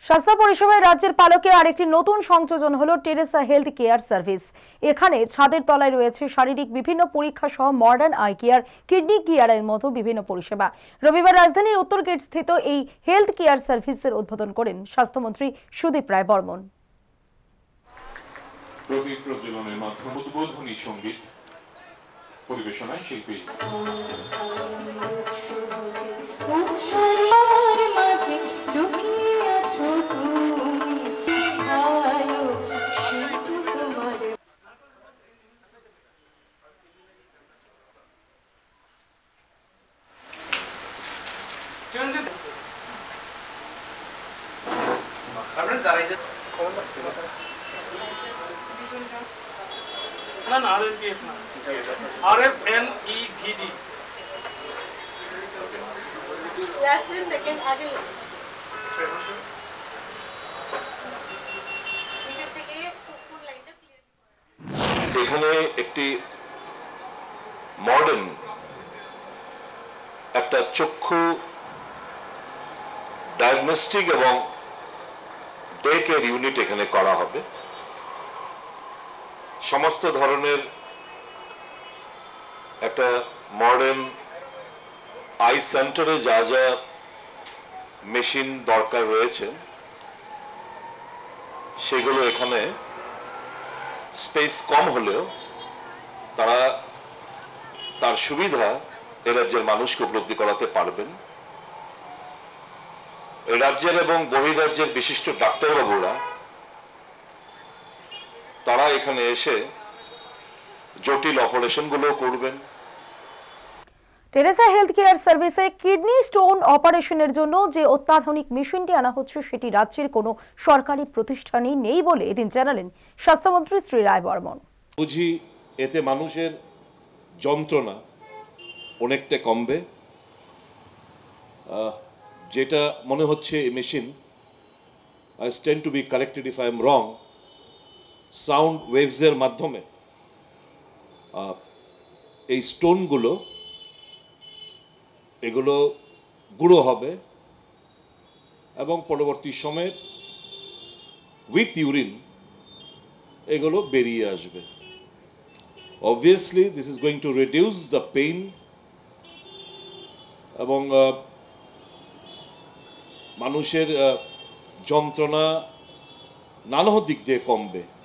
স্বাস্থ্য পরিষেবায় রাজ্যের পালকে আরেকটি নতুন সংযোজন হলো টেরেসা হেলথ কেয়ার সার্ভিস। এখানে ছাদের তলায় রয়েছে শারীরিক বিভিন্ন পরীক্ষা সহ মডার্ন আই কেয়ার, কিডনি কেয়ারের মতো বিভিন্ন পরিষেবা। রবিবার রাজধানীর উত্তর গেট স্থিত এই হেলথ কেয়ার সার্ভিসের উদ্বোধন করেন স্বাস্থ্যমন্ত্রী সুদীপ রায় বর্মন। প্রদীপ প্রজ্বলনের মাধ্যমে উদ্বোধনী সঙ্গীত পরিবেশনায় শিল্পী না না RFPF না RFNEVD লাস্ট সেকেন্ড আগে নিচে থেকে কোন লাইনটা ক্লিয়ার। এখানে একটি মডার্ন একটা চক্ষু ডায়াগনস্টিক এবং ডে কেয়ার ইউনিট এখানে করা হবে। সমস্ত ধরনের একটা মডার্ন আই সেন্টারে যা যা মেশিন দরকার রয়েছে সেগুলো এখানে স্পেস কম হলেও তারা তার সুবিধা এ রাজ্যের মানুষকে উপলব্ধি করাতে পারবেন। এই রাজ্যের এবং বহিরাজ্যের বিশিষ্ট ডাক্তারবাবুরা তারা এখানে এসে জটিল অপারেশনগুলো করবেন। টেরেসা হেলথ কেয়ার সার্ভিসে কিডনি স্টোন অপারেশনের জন্য যে অত্যাধুনিক মেশিনটি আনা হচ্ছে সেটি রাজ্যের কোনো সরকারি প্রতিষ্ঠানই নেই বলে এদিন জানালেন স্বাস্থ্যমন্ত্রী শ্রী রায় বর্মন। বুঝি এতে মানুষের যন্ত্রণা অনেকটা কমবে। যেটা মনে হচ্ছে এই machine, I stand to be corrected if I am wrong, sound ওয়েভসের মাধ্যমে এই স্টোনগুলো এগুলো গুঁড়ো হবে এবং পরবর্তী সময়ে উইথ ইউরিন এগুলো বেরিয়ে আসবে। Obviously this is going to reduce the pain এবং মানুষের যন্ত্রণা নানা দিক দিয়ে কমবে।